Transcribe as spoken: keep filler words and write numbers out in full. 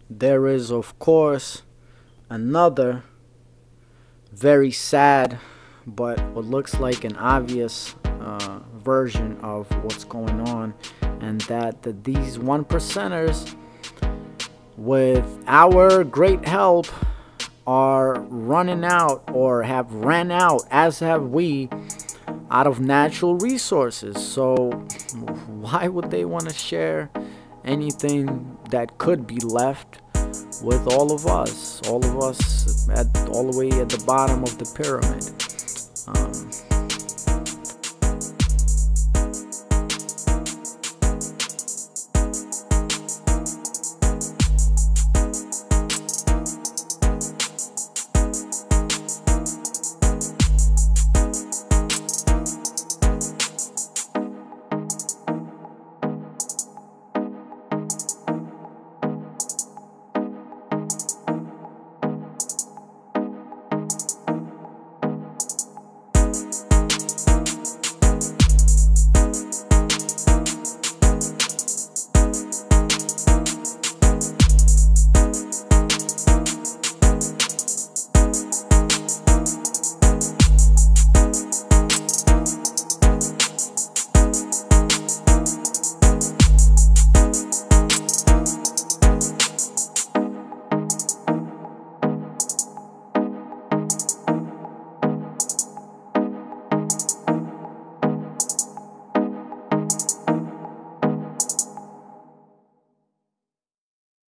there is, of course, another very sad but what looks like an obvious uh, version of what's going on, and that, that these one percenters, with our great help, are running out, or have ran out, as have we, out of natural resources. So why would they want to share anything that could be left with all of us, all of us at all the way at the bottom of the pyramid? Um,